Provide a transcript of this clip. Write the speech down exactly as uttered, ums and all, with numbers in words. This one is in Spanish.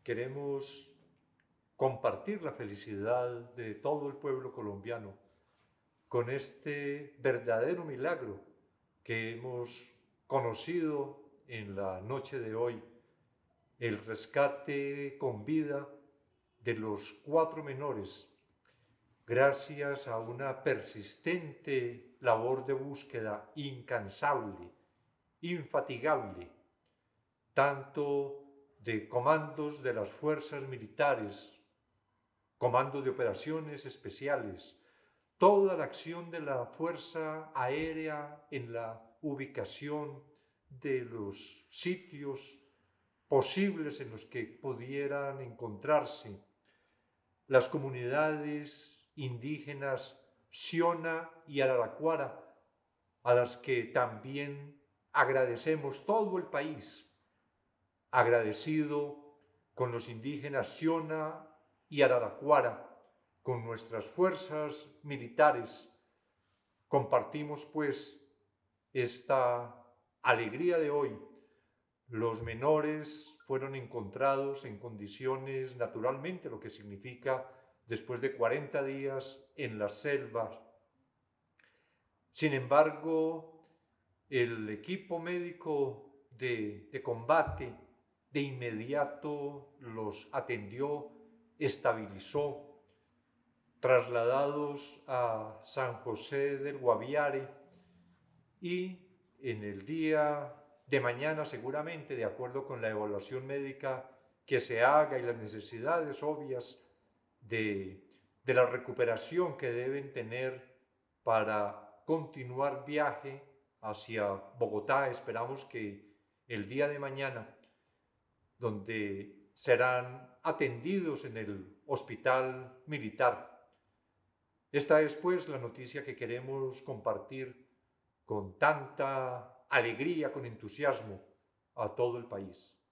queremos compartir la felicidad de todo el pueblo colombiano con este verdadero milagro que hemos conocido en la noche de hoy, el rescate con vida de los cuatro menores, gracias a una persistente labor de búsqueda incansable, infatigable, tanto de comandos de las fuerzas militares, comandos de operaciones especiales, toda la acción de la Fuerza Aérea en la ubicación de los sitios posibles en los que pudieran encontrarse las comunidades indígenas Xiona y Araraquara, a las que también agradecemos todo el país, agradecido con los indígenas Xiona y Araraquara, con nuestras fuerzas militares. Compartimos pues esta alegría de hoy. Los menores fueron encontrados en condiciones naturalmente, lo que significa después de cuarenta días en las selvas. Sin embargo, el equipo médico de, de combate de inmediato los atendió, estabilizó, trasladados a San José del Guaviare, y en el día de mañana seguramente, de acuerdo con la evaluación médica que se haga y las necesidades obvias de, de la recuperación que deben tener para continuar viaje hacia Bogotá, esperamos que el día de mañana, donde serán atendidos en el hospital militar. Esta es pues la noticia que queremos compartir con tanta alegría, con entusiasmo a todo el país.